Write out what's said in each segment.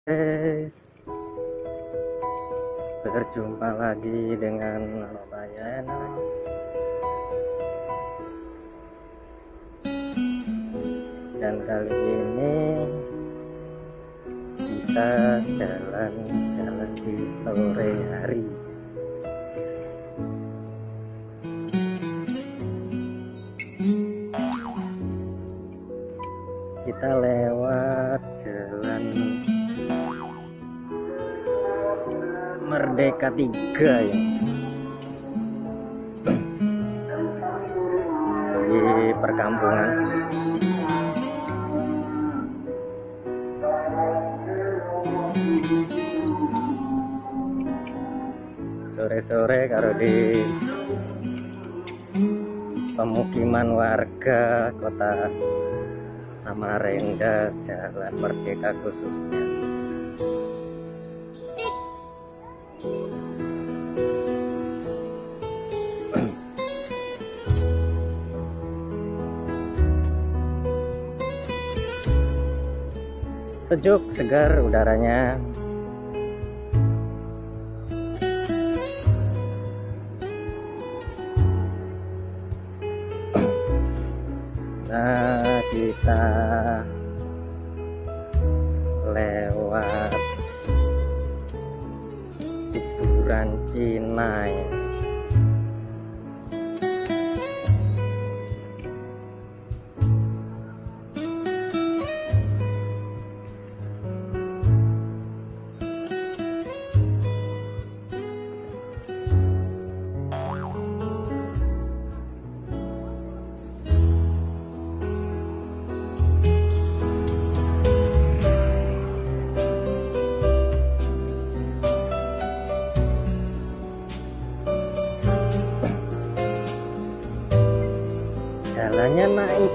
Guys, berjumpa lagi dengan saya. Dan kali ini kita jalan-jalan di sore hari. Kita lewat jalan Merdeka 3 ya, di perkampungan. Sore-sore kalau di pemukiman warga kota Samarinda, Jalan Merdeka khususnya. Sejuk, segar udaranya. Nah, kita lewat kuburan Cina ya. Jalannya naik.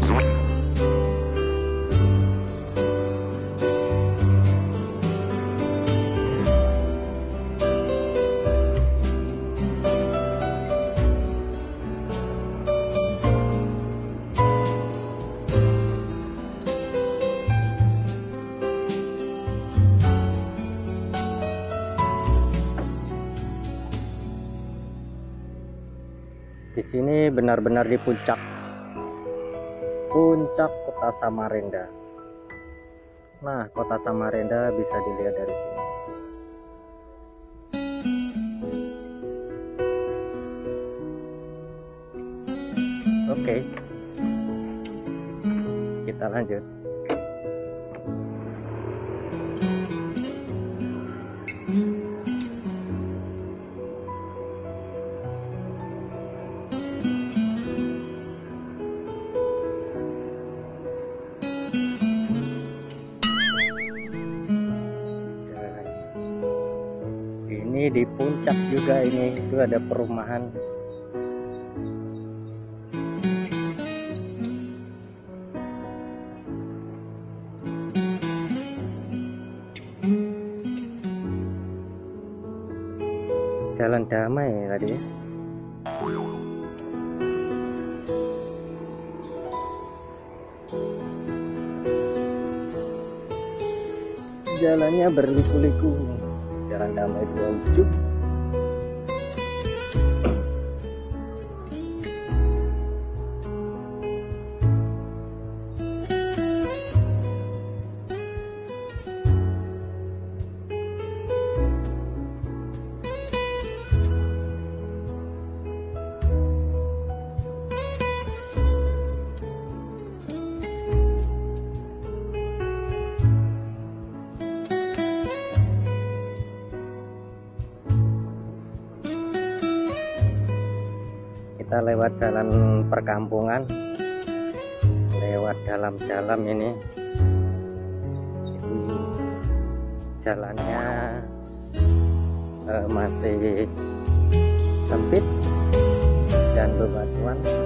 Di sini benar-benar di puncak kota Samarinda. Nah, kota Samarinda bisa dilihat dari sini. Oke, kita lanjut. Ini di puncak juga, ini itu ada perumahan. Jalan damai tadi ya. Jalannya berliku-liku. Jalan damai Buangjuk. Kita lewat jalan perkampungan, lewat dalam-dalam ini. Jadi jalannya masih sempit dan bebatuan.